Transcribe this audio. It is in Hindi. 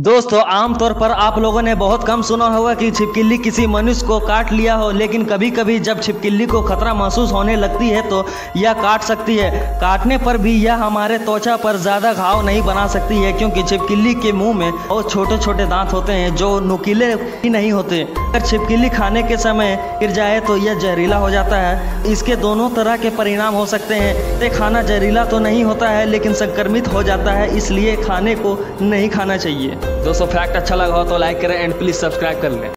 दोस्तों, आमतौर पर आप लोगों ने बहुत कम सुना होगा कि छिपकली किसी मनुष्य को काट लिया हो, लेकिन कभी कभी जब छिपकली को खतरा महसूस होने लगती है तो यह काट सकती है। काटने पर भी यह हमारे त्वचा पर ज़्यादा घाव नहीं बना सकती है, क्योंकि छिपकली के मुंह में बहुत छोटे छोटे दांत होते हैं जो नुकीले ही नहीं होते। अगर छिपकली खाने के समय गिर जाए तो यह जहरीला हो जाता है। इसके दोनों तरह के परिणाम हो सकते हैं। खाना जहरीला तो नहीं होता है, लेकिन संक्रमित हो जाता है, इसलिए खाने को नहीं खाना चाहिए। दोस्तों, फैक्ट अच्छा लगा हो तो लाइक करें एंड प्लीज सब्सक्राइब कर लें।